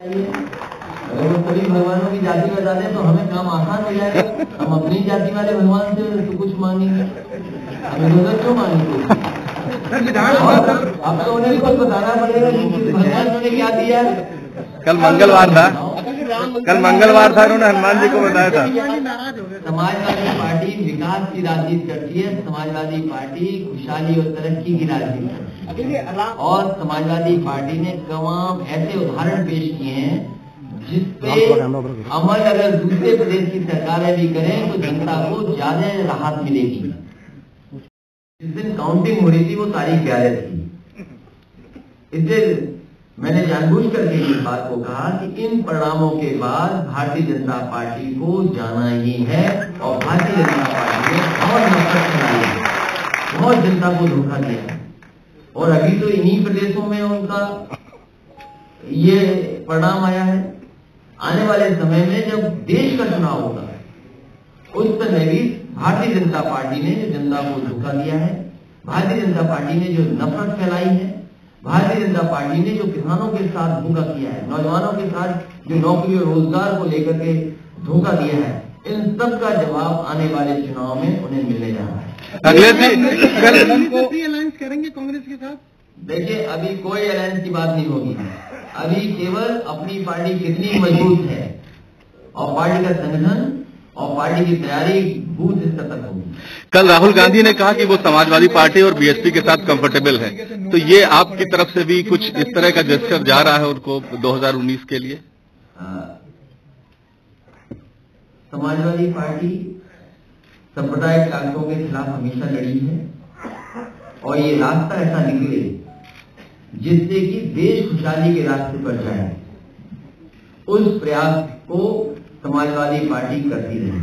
अगर वो सभी भगवानों की जाति बता दें तो हमें काम आसान हो जाएगा। हम अपनी जाति वाले भगवान से तो कुछ मांगेंगे, हमें दोनों क्यों मांगेंगे? अब तो उन्हें कुछ बताना पड़ेगा कि भगवान ने क्या दिया। कल मंगलवार था, उन्होंने हनुमान जी को बताया था। समाजवादी पार्टी विकास की राजनीति करती है, समाजवादी पार्टी खुशहाली और तरक्की की राजनीति करती है। और समाजवादी पार्टी ने तमाम ऐसे उदाहरण पेश किए हैं जिसपे अमल अगर दूसरे प्रदेश की सरकारें भी करें तो जनता को ज्यादा राहत मिलेगी। जिस दिन काउंटिंग हो रही थी वो तारीख 11 थी। इससे मैंने जानबूझ करके इस बात को कहा कि इन परिणामों के बाद भारतीय जनता पार्टी को जाना ही है। और भारतीय जनता पार्टी ने बहुत नफरत फैलाई है, बहुत जनता को धोखा दिया है। और अभी तो इन्हीं प्रदेशों में उनका ये परिणाम आया है। आने वाले समय में जब देश का चुनाव होगा उस समय भी भारतीय जनता पार्टी ने जो जनता को धोखा दिया है, भारतीय जनता पार्टी ने जो नफरत फैलाई है, भारतीय जनता पार्टी ने जो किसानों के साथ धोखा किया है, नौजवानों के साथ जो नौकरी और रोजगार को लेकर के धोखा दिया है, इन सब का जवाब आने वाले चुनाव में उन्हें मिलने जा रहा है। अगले अलायंस करेंगे कांग्रेस के साथ? देखिए, अभी कोई अलायंस की बात नहीं होगी। अभी केवल अपनी पार्टी कितनी मजबूत है और पार्टी का संगठन और पार्टी की तैयारी बूथ स्तर तक होगी। कल राहुल गांधी ने कहा कि वो समाजवादी पार्टी और बीएसपी के साथ कंफर्टेबल है, तो ये आपकी तरफ से भी कुछ इस तरह का जेस्चर जा रहा है उनको 2019 के लिए? समाजवादी पार्टी सांप्रदायिक ताकतों के खिलाफ हमेशा लड़ी है और ये रास्ता ऐसा निकले जिससे कि देश खुशहाली के रास्ते पर जाए, उस प्रयास को समाजवादी पार्टी करती रही।